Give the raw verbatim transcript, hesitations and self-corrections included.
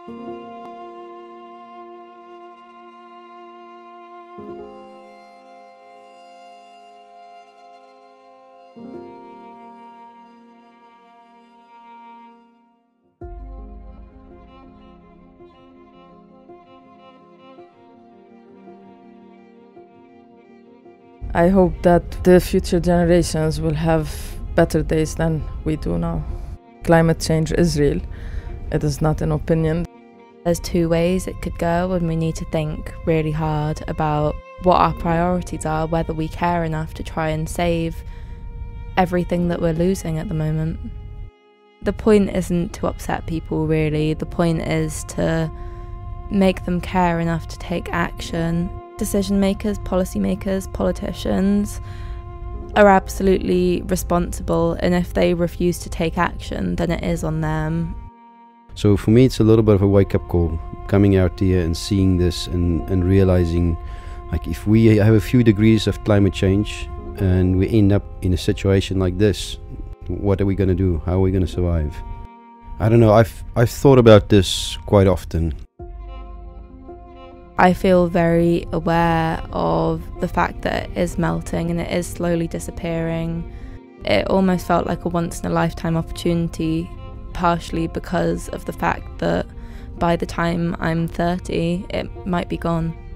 I hope that the future generations will have better days than we do now. Climate change is real. It is not an opinion. There's two ways it could go, and we need to think really hard about what our priorities are, whether we care enough to try and save everything that we're losing at the moment. The point isn't to upset people, really. The point is to make them care enough to take action. Decision makers, policy makers, politicians are absolutely responsible, and if they refuse to take action, then it is on them. So for me, it's a little bit of a wake-up call, coming out here and seeing this and, and realizing, like, if we have a few degrees of climate change and we end up in a situation like this, what are we going to do? How are we going to survive? I don't know, I've, I've thought about this quite often. I feel very aware of the fact that it is melting and it is slowly disappearing. It almost felt like a once-in-a-lifetime opportunity, partially because of the fact that by the time I'm thirty, it might be gone.